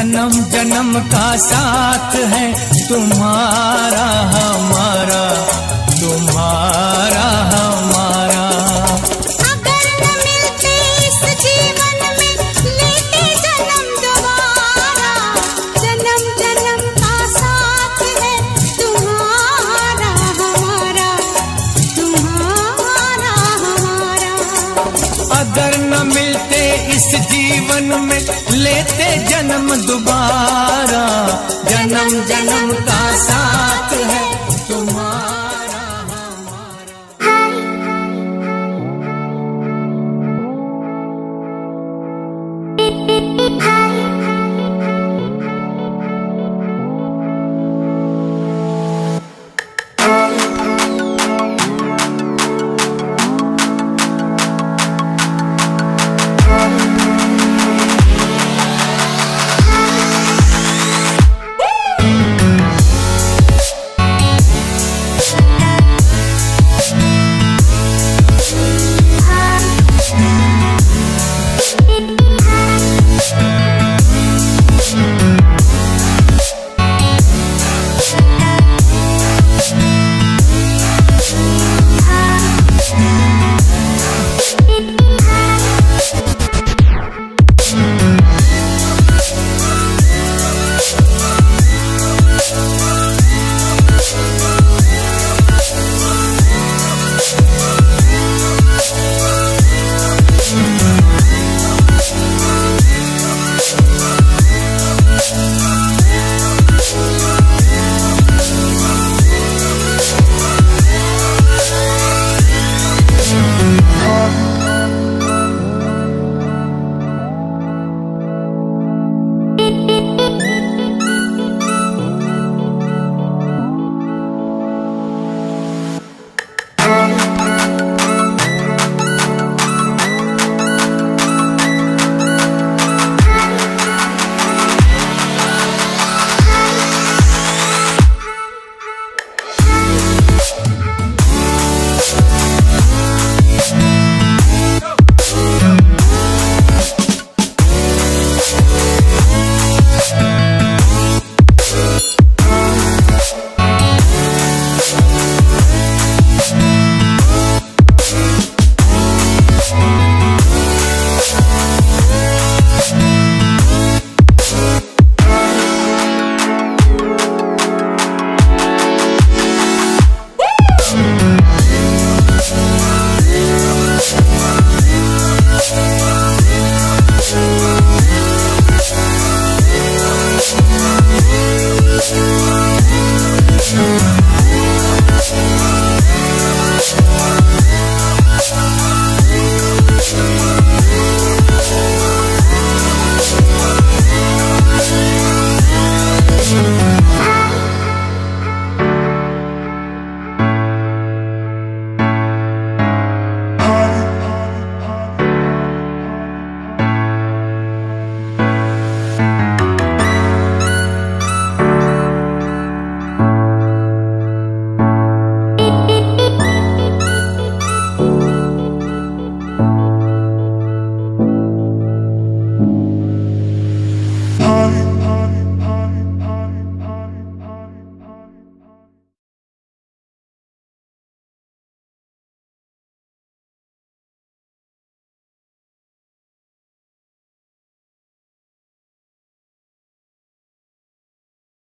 जन्म जन्म का साथ है तुम्हारा हमारा, तुम्हारा हमारा। अगर न मिलते इस जीवन में लेते जन्म दोबारा, जन्म जन्म का साथ है तुम्हारा हमारा, तुम्हारा हमारा। अगर न मिलते इस जीवन में लेते जन्म दोबारा, जन्म जन्म का साथ है तुम्हारा हमारा।